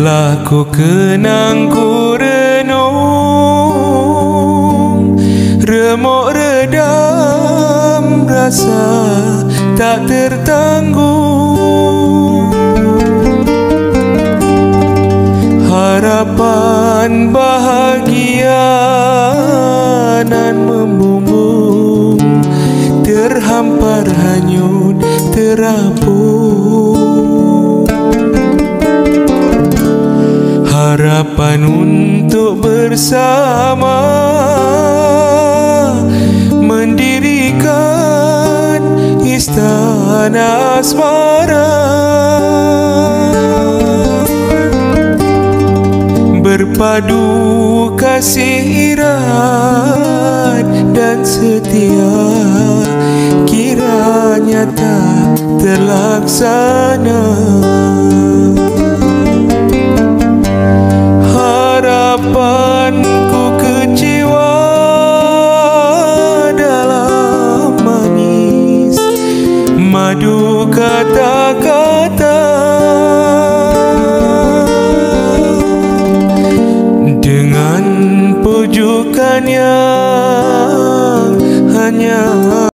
Telah ku kenang ku renung, remuk redam rasa tak tertanggung. Harapan bahagia nan membumbung, terhampar hanyut terapung. Harapan untuk bersama mendirikan istana asmara, berpadu kasih irat dan setia, kiranya tak terlaksana. Harapanku